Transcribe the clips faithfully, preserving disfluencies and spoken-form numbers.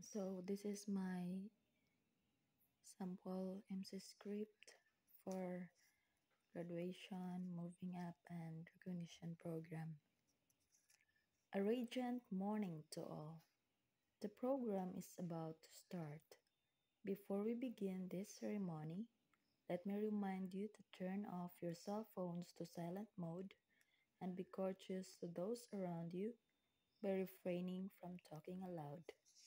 So this is my sample M C script for graduation, moving up, and recognition program. A radiant morning to all. The program is about to start. Before we begin this ceremony, let me remind you to turn off your cell phones to silent mode and be courteous to those around you by refraining from talking aloud.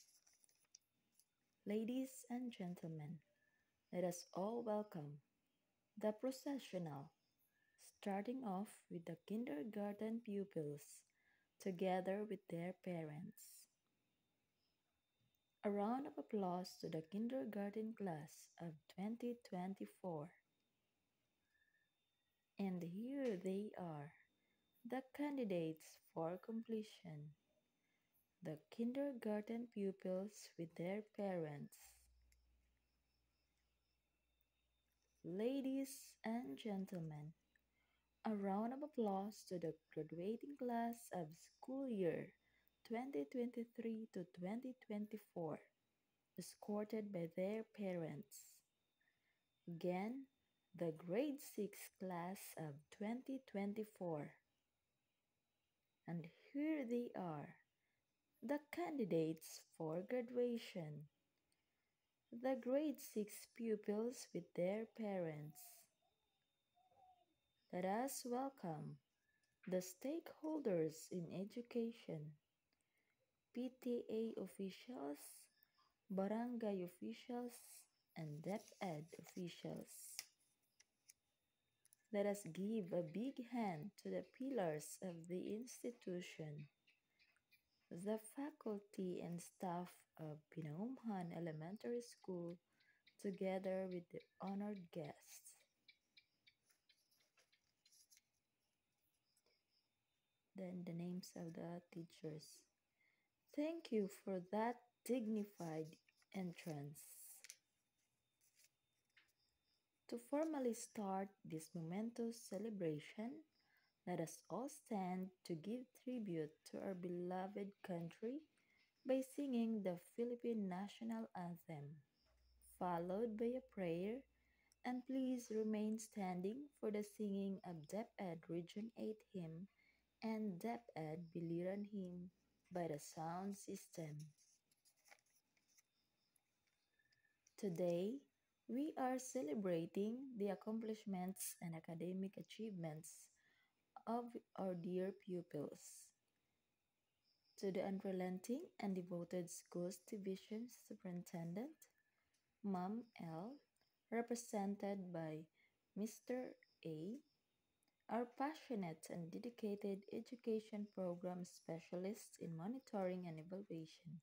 Ladies and gentlemen, let us all welcome the processional, starting off with the kindergarten pupils together with their parents. A round of applause to the kindergarten class of twenty twenty-four. And here they are, the candidates for completion, the kindergarten pupils with their parents. Ladies and gentlemen, a round of applause to the graduating class of school year twenty twenty-three to twenty twenty-four, escorted by their parents. Again, the grade six class of twenty twenty-four. And here they are, the candidates for graduation, the grade six pupils with their parents. Let us welcome the stakeholders in education, P T A officials, barangay officials, and DepEd officials. Let us give a big hand to the pillars of the institution, the faculty and staff of Pinangumhan Elementary School, together with the honored guests. Then the names of the teachers. Thank you for that dignified entrance. To formally start this momentous celebration, let us all stand to give tribute to our beloved country by singing the Philippine National Anthem, followed by a prayer, and please remain standing for the singing of DepEd Region eight hymn and DepEd Biliran hymn by the sound system. Today, we are celebrating the accomplishments and academic achievements of our dear pupils. To the unrelenting and devoted Schools Division Superintendent, Ma'am L, represented by Mister A, our passionate and dedicated education program specialists in monitoring and evaluation.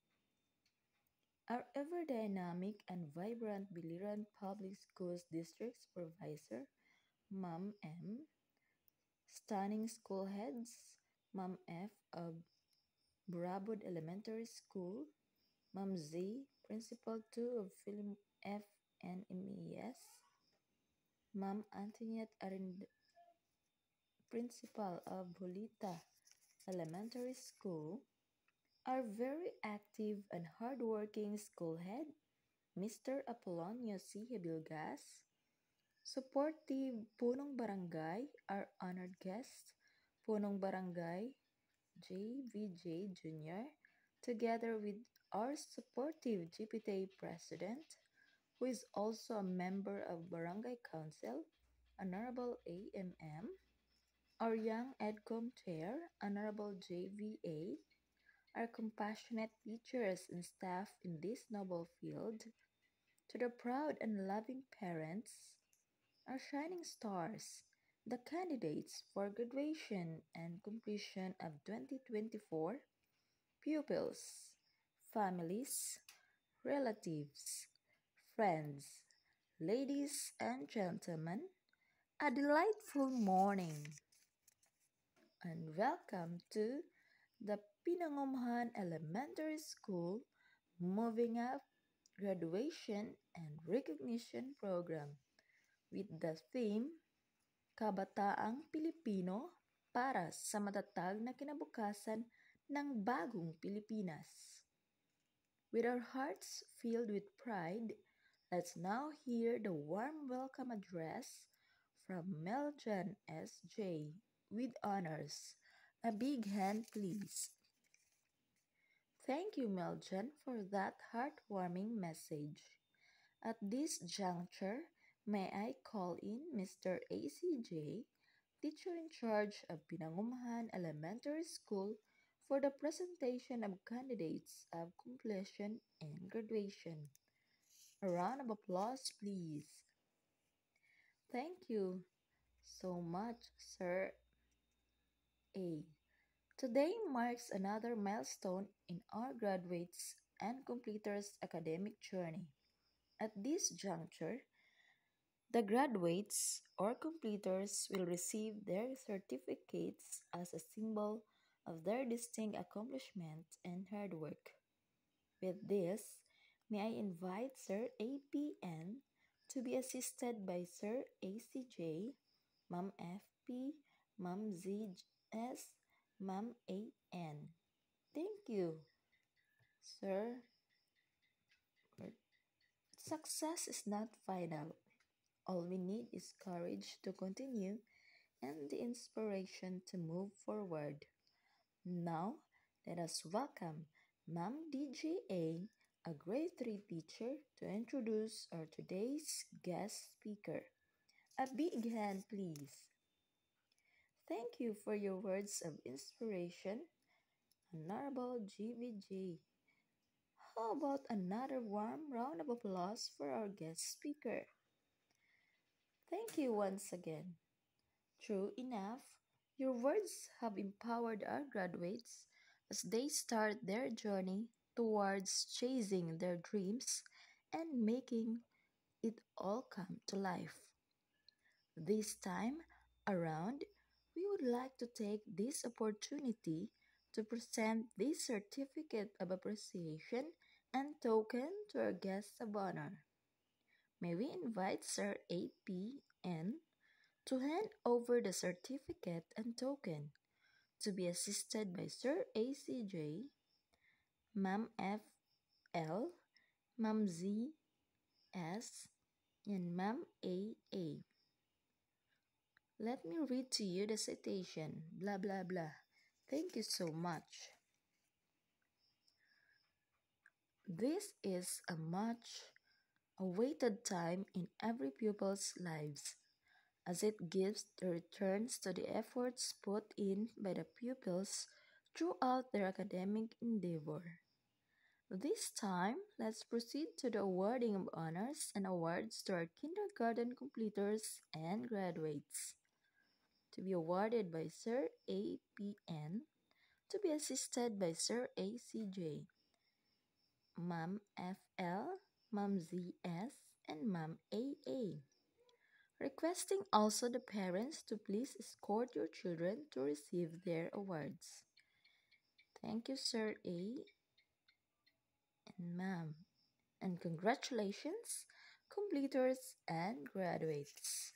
Our ever dynamic and vibrant Biliran Public Schools District Supervisor, Ma'am M, stunning school heads, Ma'am F of Burabod Elementary School, Ma'am Z, Principal two of Film F N M E S, Ma'am Antoinette Arind, Principal of Bulita Elementary School, our very active and hardworking school head, Mister Apolonio C. Hebilgas, supportive Punong Barangay, our honored guest, Punong Barangay J V J Junior, together with our supportive G P T A President, who is also a member of Barangay Council, Honorable A M M, our young EDCOM Chair, Honorable J V A, our compassionate teachers and staff in this noble field, to the proud and loving parents, our shining stars, the candidates for graduation and completion of twenty twenty-four, pupils, families, relatives, friends, ladies and gentlemen, a delightful morning and welcome to the Pinangumhan Elementary School Moving Up Graduation and Recognition Program with the theme Kabataang Pilipino para sa matatag na kinabukasan ng bagong Pilipinas. With our hearts filled with pride, let's now hear the warm welcome address from Meljan S J with honors. A big hand, please. Thank you, Meljan, for that heartwarming message. At this juncture, may I call in Mister A C J, teacher in charge of Pinangumahan Elementary School, for the presentation of candidates of completion and graduation. A round of applause, please. Thank you so much, Sir A. Today marks another milestone in our graduates and completers' academic journey. At this juncture, the graduates or completers will receive their certificates as a symbol of their distinct accomplishment and hard work. With this, may I invite Sir A P N to be assisted by Sir A C J, Ma'am F P, Ma'am Z S, Ma'am A N. Thank you, Sir. Success is not final. All we need is courage to continue and the inspiration to move forward. Now, let us welcome Ma'am D J A, a grade three teacher, to introduce our today's guest speaker. A big hand, please. Thank you for your words of inspiration, Honorable G V J. How about another warm round of applause for our guest speaker? Thank you once again. True enough, your words have empowered our graduates as they start their journey towards chasing their dreams and making it all come to life. This time around, we would like to take this opportunity to present this certificate of appreciation and token to our guests of honor. May we invite Sir A P N to hand over the certificate and token, to be assisted by Sir A C J, Ma'am F L, Ma'am Z S, and Ma'am A A. Let me read to you the citation, blah blah blah. Thank you so much. This is a much awaited time in every pupil's lives, as it gives the returns to the efforts put in by the pupils throughout their academic endeavor. This time, let's proceed to the awarding of honors and awards to our kindergarten completers and graduates. To be awarded by Sir A P N, to be assisted by Sir A C J, Ma'am F L, Ma'am Z S, and Ma'am A A. Requesting also the parents to please escort your children to receive their awards. Thank you, Sir A and Ma'am. And congratulations, completers and graduates.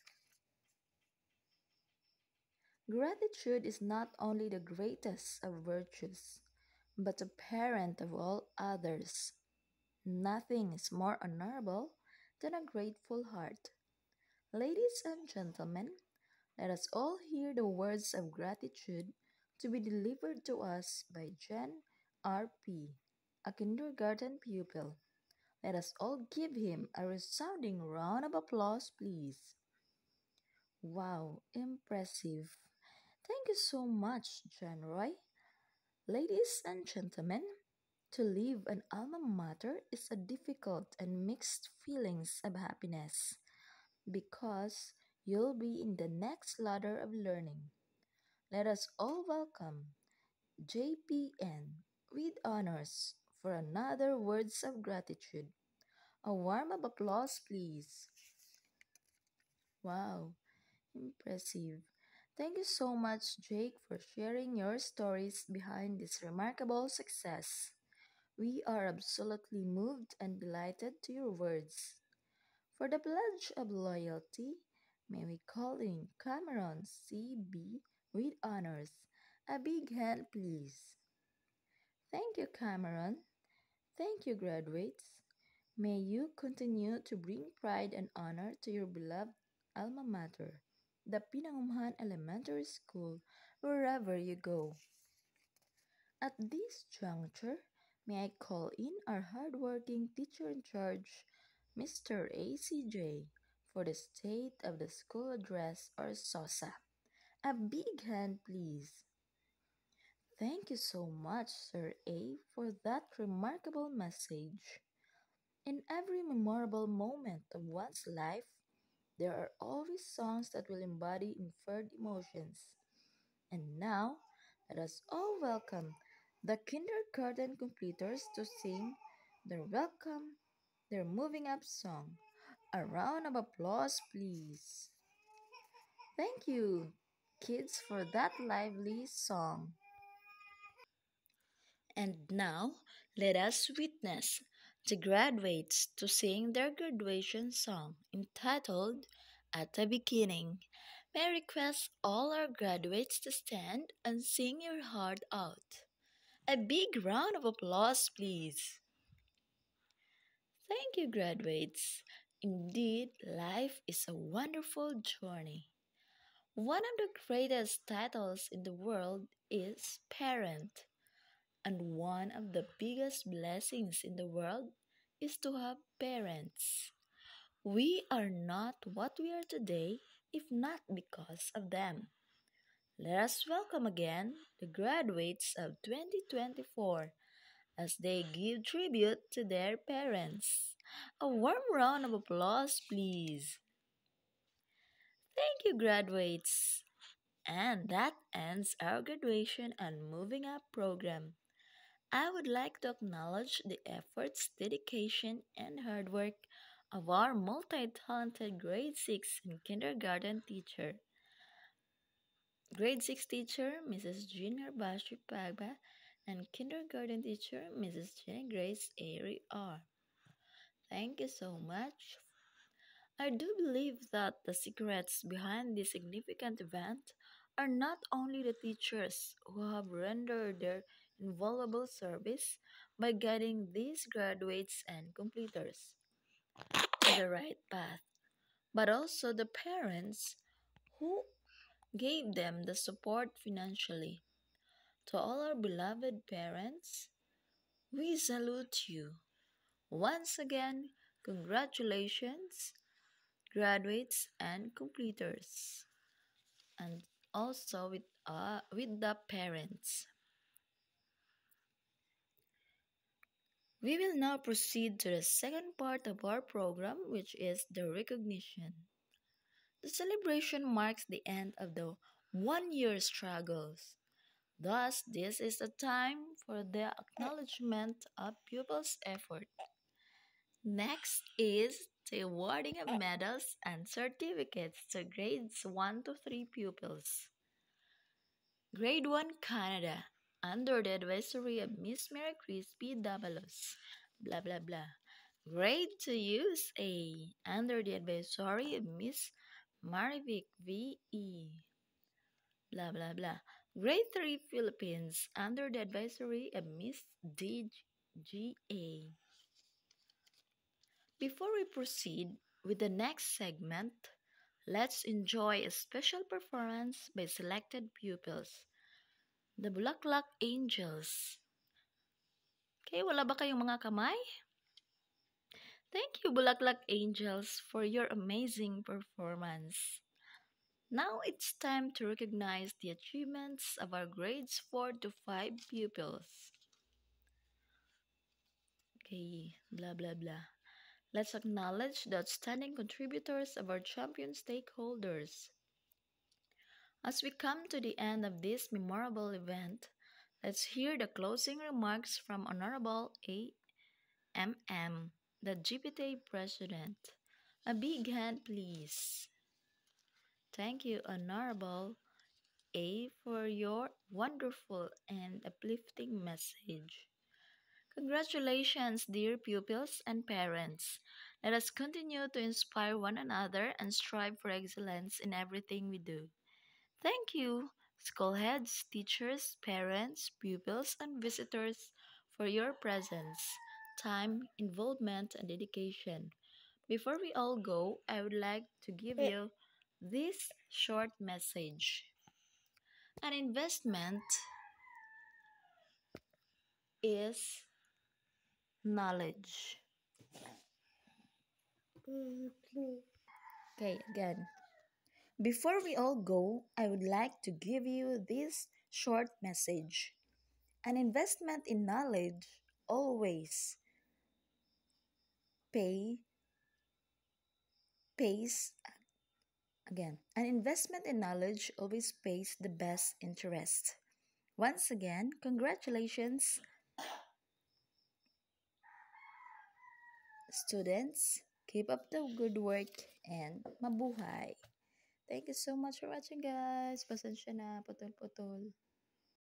Gratitude is not only the greatest of virtues, but the parent of all others. Nothing is more honorable than a grateful heart. Ladies and gentlemen, let us all hear the words of gratitude to be delivered to us by Jen R P, a kindergarten pupil. Let us all give him a resounding round of applause, please. Wow, impressive. Thank you so much, Jen Roy. Ladies and gentlemen, to leave an alma mater is a difficult and mixed feelings of happiness, because you'll be in the next ladder of learning. Let us all welcome J P N with honors for another words of gratitude. A warm of applause, please. Wow, impressive. Thank you so much, Jake, for sharing your stories behind this remarkable success. We are absolutely moved and delighted to your words. For the pledge of loyalty, may we call in Cameron C B with honors. A big hand, please. Thank you, Cameron. Thank you, graduates. May you continue to bring pride and honor to your beloved alma mater, the Pinangumpahan Elementary School, wherever you go. At this juncture, may I call in our hardworking teacher in charge, Mister A C J, for the State of the School Address or SOSA. A big hand, please. Thank you so much, Sir A, for that remarkable message. In every memorable moment of one's life, there are always songs that will embody inferred emotions. And now, let us all welcome the kindergarten completers to sing their welcome, their moving up song. A round of applause, please. Thank you, kids, for that lively song. And now, let us witness the graduates to sing their graduation song entitled At the Beginning. May I request all our graduates to stand and sing your heart out. A big round of applause, please. Thank you, graduates. Indeed, life is a wonderful journey. One of the greatest titles in the world is parent. And one of the biggest blessings in the world is to have parents. We are not what we are today if not because of them. Let us welcome again the graduates of twenty twenty-four as they give tribute to their parents. A warm round of applause, please. Thank you, graduates. And that ends our graduation and moving up program. I would like to acknowledge the efforts, dedication, and hard work of our multi talented grade six and kindergarten teacher. Grade six teacher Missus Junior Bashi Pagba and kindergarten teacher Missus Jenny Grace Airy R. Thank you so much. I do believe that the secrets behind this significant event are not only the teachers who have rendered their invaluable service by guiding these graduates and completers to the right path, but also the parents who gave them the support financially. To all our beloved parents, we salute you. Once again, congratulations, graduates and completers, and also with, uh, with the parents. We will now proceed to the second part of our program, which is the recognition. The celebration marks the end of the one year struggles. Thus, this is the time for the acknowledgement of pupils' effort. Next is the awarding of medals and certificates to grades one to three pupils. Grade one Canada, under the advisory of Miss Mary Crispy Davalos, blah blah blah. Grade two U S A, under the advisory of Miss Marivic V E, blah blah blah. Grade three Philippines, under the advisory of Miss D G A. Before we proceed with the next segment, let's enjoy a special performance by selected pupils. The Bulaklak Angels. Okay, wala ba kayong mga kamay? Thank you, Bulaklak Angels, for your amazing performance. Now it's time to recognize the achievements of our grades four to five pupils. Okay, blah blah blah. Let's acknowledge the outstanding contributors of our champion stakeholders. As we come to the end of this memorable event, let's hear the closing remarks from Honorable A M M, the G P T A President. A big hand, please. Thank you, Honorable A, for your wonderful and uplifting message. Congratulations, dear pupils and parents. Let us continue to inspire one another and strive for excellence in everything we do. Thank you, school heads, teachers, parents, pupils, and visitors for your presence. time, involvement, and dedication. Before we all go, I would like to give you this short message. An investment is knowledge. Okay, again. Before we all go, I would like to give you this short message. An investment in knowledge always pay pays again. An investment in knowledge always pays the best interest. Once again, congratulations, students. Keep up the good work and mabuhay. Thank you so much for watching, guys. Pasensya na, putol-putol.